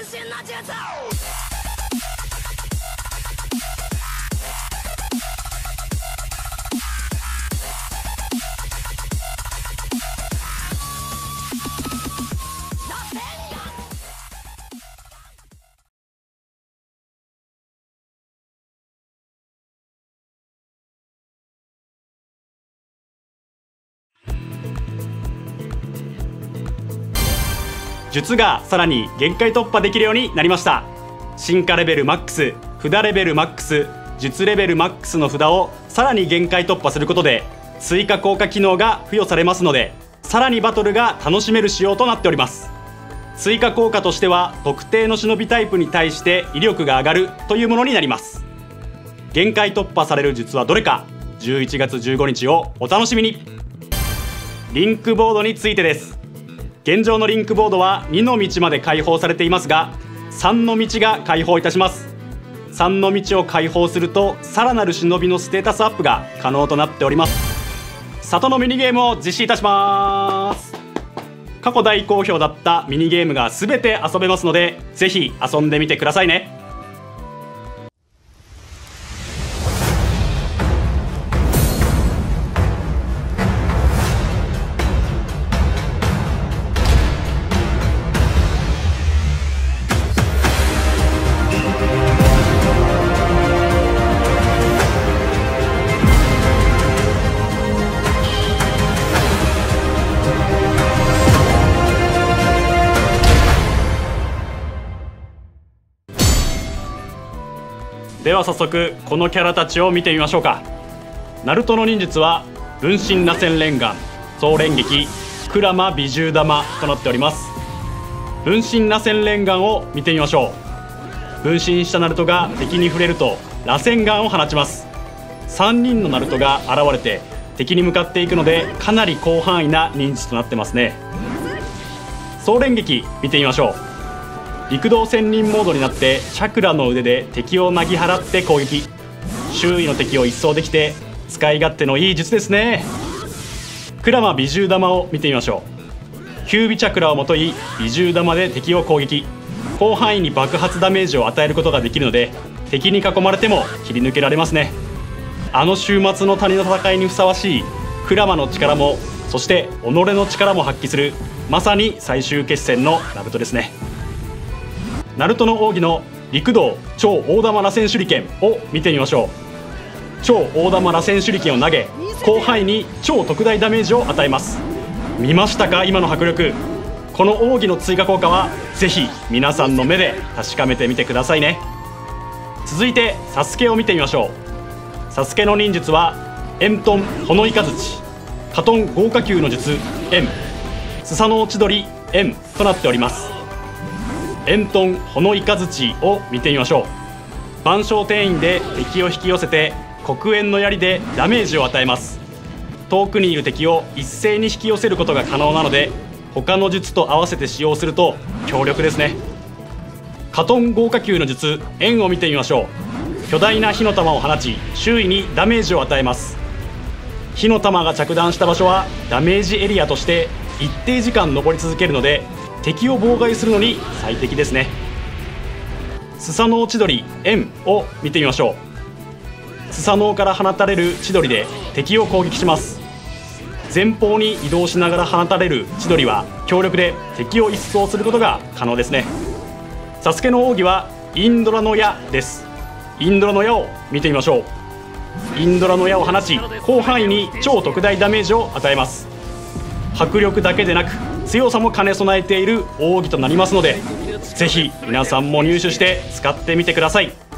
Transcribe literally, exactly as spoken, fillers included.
身の術。 術がさらに限界突破できるようになりました。進化レベルマックス、札レベルマックス、術レベルマックスの札をさらに限界突破することで追加効果機能が付与されますので、さらにバトルが楽しめる仕様となっております。追加効果としては特定の忍びタイプに対して威力が上がるというものになります。限界突破される術はどれか、じゅういちがつじゅうごにちをお楽しみに。リンクボードについてです。現状のリンクボードはにの道まで開放されていますが、さんの道が開放いたします。さんの道を開放するとさらなる忍びのステータスアップが可能となっております。里のミニゲームを実施いたします。過去大好評だったミニゲームが全て遊べますので、ぜひ遊んでみてくださいね。では早速このキャラたちを見てみましょうか。ナルトの忍術は分身螺旋連眼、総連撃、鞍馬美獣玉となっております。分身螺旋連眼を見てみましょう。分身したナルトが敵に触れると螺旋眼を放ちます。さんにんのナルトが現れて敵に向かっていくので、かなり広範囲な忍術となってますね。総連撃見てみましょう。陸道仙人モードになってチャクラの腕で敵をなぎ払って攻撃、周囲の敵を一掃できて使い勝手のいい術ですね。鞍馬美獣玉を見てみましょう。キュービチャクラをもとい美獣玉で敵を攻撃、広範囲に爆発ダメージを与えることができるので、敵に囲まれても切り抜けられますね。あの週末の谷の戦いにふさわしい鞍馬の力も、そして己の力も発揮する、まさに最終決戦のナルトですね。ナルトの奥義の陸道超大玉螺旋手裏剣を見てみましょう。超大玉螺旋手裏剣を投げ、広範囲に超特大ダメージを与えます。見ましたか、今の迫力。この奥義の追加効果はぜひ皆さんの目で確かめてみてくださいね。続いてサスケを見てみましょう。サスケの忍術は円遁ほのいかづち、火遁豪華球の術円、スサノオ千鳥円となっております。円遁ほのいかづちを見てみましょう。万象転院で敵を引き寄せて黒煙の槍でダメージを与えます。遠くにいる敵を一斉に引き寄せることが可能なので、他の術と合わせて使用すると強力ですね。火遁豪華球の術円を見てみましょう。巨大な火の玉を放ち、周囲にダメージを与えます。火の玉が着弾した場所はダメージエリアとして一定時間登り続けるので、敵を妨害するのに最適ですね。スサノオ千鳥円を見てみましょう。スサノオから放たれる千鳥で敵を攻撃します。前方に移動しながら放たれる千鳥は強力で敵を一掃することが可能ですね。サスケの奥義はインドラの矢です。インドラの矢を見てみましょう。インドラの矢を放ち、広範囲に超特大ダメージを与えます。迫力だけでなく強さも兼ね備えている奥義となりますので、ぜひ皆さんも入手して使ってみてください。